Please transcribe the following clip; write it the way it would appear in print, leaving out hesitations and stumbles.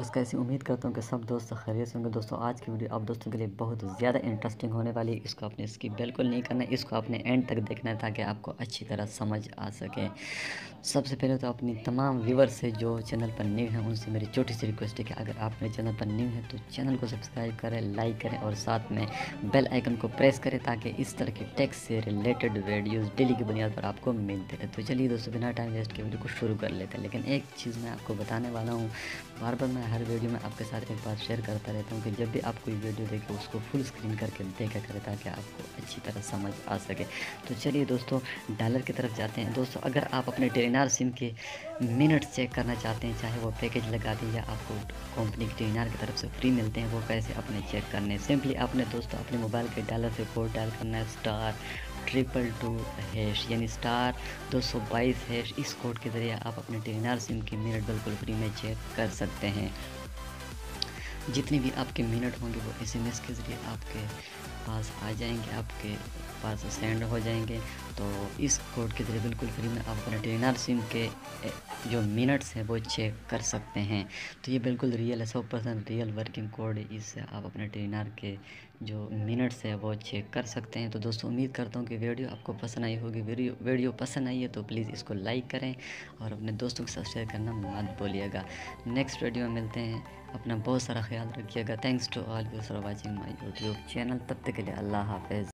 दोस्त, कैसी उम्मीद करता हूँ कि सब दोस्त खैरियत से होंगे। दोस्तों आज की वीडियो आप दोस्तों के लिए बहुत ज़्यादा इंटरेस्टिंग होने वाली है। इसको आपने स्किप बिल्कुल नहीं करना है, इसको आपने एंड तक देखना है ताकि आपको अच्छी तरह समझ आ सके। सबसे पहले तो अपनी तमाम व्यूवर्स से जो चैनल पर न्यू हैं उनसे मेरी छोटी सी रिक्वेस्ट है कि अगर आप मेरे चैनल पर न्यू हैं तो चैनल को सब्सक्राइब करें, लाइक करें और साथ में बेल आइकन को प्रेस करें ताकि इस तरह की टेक से रिलेटेड वीडियोज़ डेली की बुनियाद पर आपको मिलते रहे। तो चलिए दोस्तों, बिना टाइम वेस्ट के वीडियो को शुरू कर लेते हैं। लेकिन एक चीज़ मैं आपको बताने वाला हूँ, बार बार मैं हर वीडियो में आपके साथ एक बात शेयर करता रहता हूँ कि जब भी आप कोई वीडियो देखें उसको फुल स्क्रीन करके देखा करें ताकि आपको अच्छी तरह समझ आ सके। तो चलिए दोस्तों, डॉलर की तरफ जाते हैं। दोस्तों अगर आप अपने टेलीनार सिम के मिनट चेक करना चाहते हैं, चाहे वो पैकेज लगा दें या आपको कंपनी के टेलीनार की तरफ से फ्री मिलते हैं, वो कैसे अपने चेक करने हैं। सिंपली आपने दोस्तों अपने मोबाइल के डॉलर से कोड डायल करना है *222# यानी *222#। इस कोड के ज़रिए आप अपने टेलीनार सिम के मिनट बिल्कुल फ्री में चेक कर सकते हैं। जितने भी आपके मिनट होंगे वो SMS के ज़रिए आपके पास आ जाएंगे, आपके पास सेंड हो जाएंगे। तो इस कोड के ज़रिए बिल्कुल फ्री में आप अपने टेलीनार सिम के जो मिनट्स हैं वो चेक कर सकते हैं। तो ये बिल्कुल रियल है, 100% रियल वर्किंग कोड है। इससे आप अपने टेलीनार के जो मिनट्स है वो चेक कर सकते हैं। तो दोस्तों उम्मीद करता हूँ कि वीडियो आपको पसंद आई होगी। वीडियो पसंद आई है तो प्लीज़ इसको लाइक करें और अपने दोस्तों के साथ शेयर करना मत भूलिएगा। नेक्स्ट वीडियो में मिलते हैं। अपना बहुत सारा ख्याल रखिएगा। Thanks to all you for watching my YouTube channel. तब तक के लिए अल्लाह हाफ़िज़।